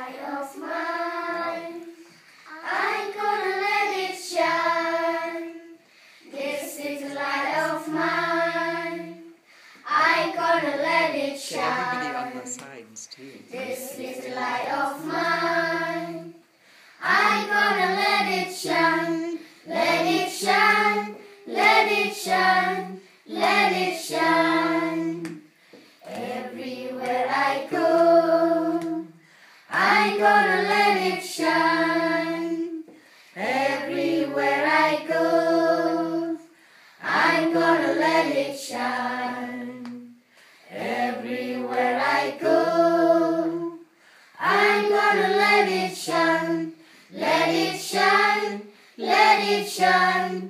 light of mine. I'm gonna let it shine. This is the light of mine. I'm gonna let it shine. Everybody on the sides too. This is the light of mine. I'm gonna let it shine. Let it shine. Let it shine. Let it shine. Everywhere I go, I'm gonna let it shine. Everywhere I go, I'm gonna let it shine. Everywhere I go, I'm gonna let it shine. Let it shine. Let it shine.